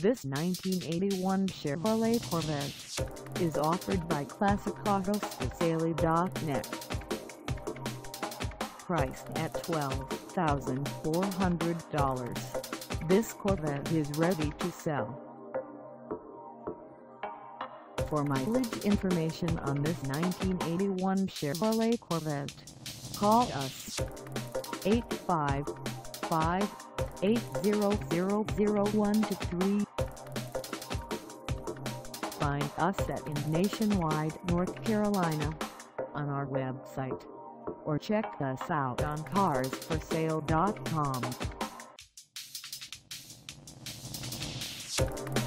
This 1981 Chevrolet Corvette is offered by ClassicAutosForSale.net. Priced at $12,400, this Corvette is ready to sell. For mileage information on this 1981 Chevrolet Corvette, call us 855-800-0123. Find us in Nationwide, North Carolina, on our website, or check us out on CarsForSale.com.